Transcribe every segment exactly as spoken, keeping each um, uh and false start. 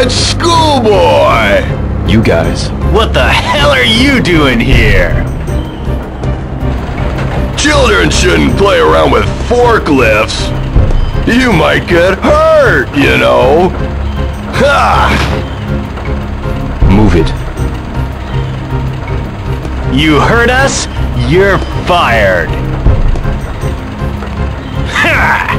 it's Schoolboy! You guys. What the hell are you doing here? Children shouldn't play around with forklifts. You might get hurt, you know. Ha! Move it. You heard us? You're fired. Ha!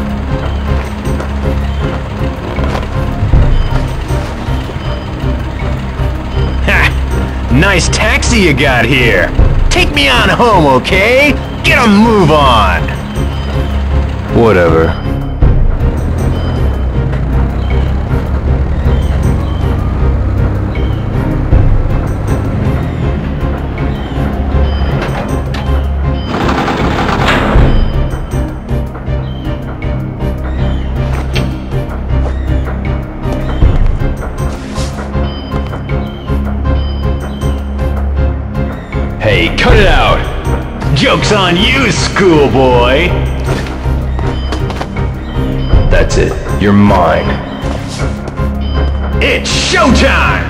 Ha! Nice taxi you got here. Take me on home, okay? Get a move on. Whatever. Hey, cut it out! Joke's on you, schoolboy! That's it. You're mine. It's showtime!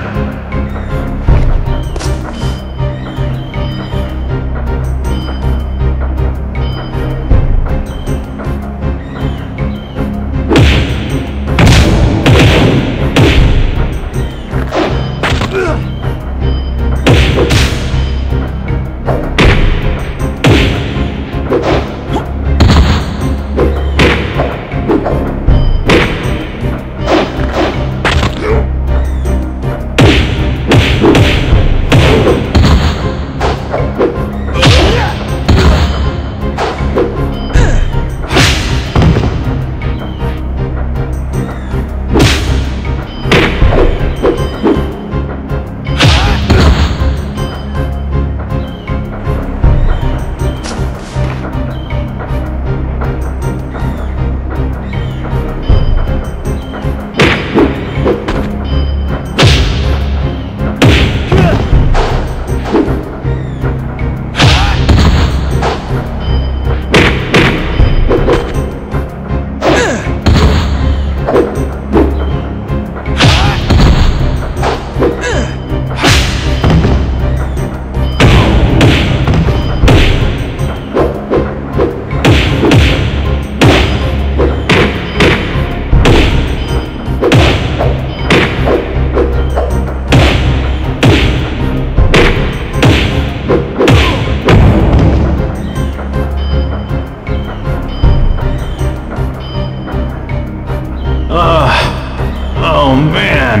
Oh, man.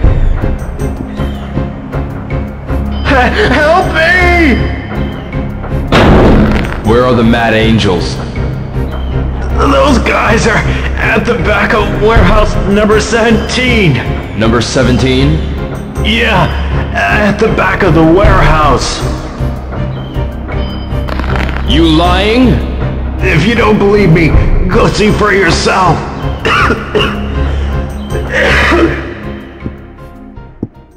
Help me! Where are the Mad Angels? Those guys are at the back of warehouse number seventeen. Number seventeen? Yeah, at the back of the warehouse. You lying? If you don't believe me, go see for yourself.